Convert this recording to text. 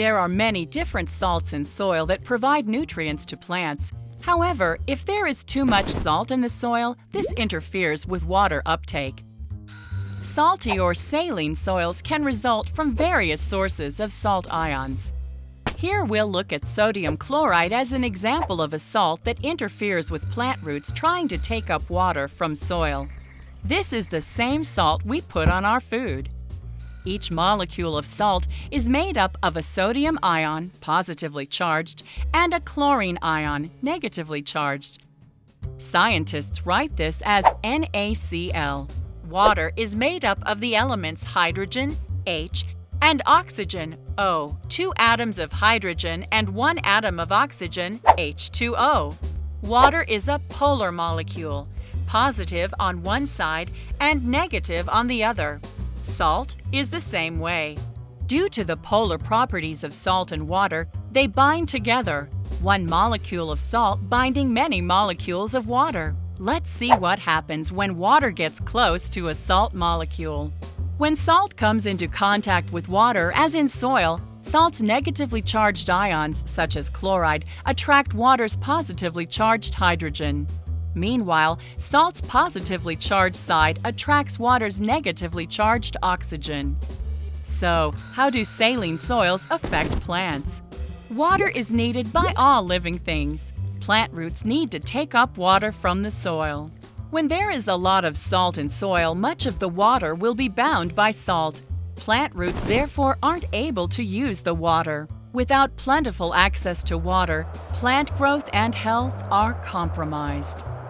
There are many different salts in soil that provide nutrients to plants. However, if there is too much salt in the soil, this interferes with water uptake. Salty or saline soils can result from various sources of salt ions. Here we'll look at sodium chloride as an example of a salt that interferes with plant roots trying to take up water from soil. This is the same salt we put on our food. Each molecule of salt is made up of a sodium ion, positively charged, and a chlorine ion, negatively charged. Scientists write this as NaCl. Water is made up of the elements hydrogen, H, and oxygen, O, 2 atoms of hydrogen and 1 atom of oxygen, H2O. Water is a polar molecule, positive on one side and negative on the other. Salt is the same way. Due to the polar properties of salt and water, they bind together, one molecule of salt binding many molecules of water. Let's see what happens when water gets close to a salt molecule. When salt comes into contact with water, as in soil, salt's negatively charged ions, such as chloride, attract water's positively charged hydrogen. Meanwhile, salt's positively charged side attracts water's negatively charged oxygen. So, how do saline soils affect plants? Water is needed by all living things. Plant roots need to take up water from the soil. When there is a lot of salt in soil, much of the water will be bound by salt. Plant roots therefore aren't able to use the water. Without plentiful access to water, plant growth and health are compromised.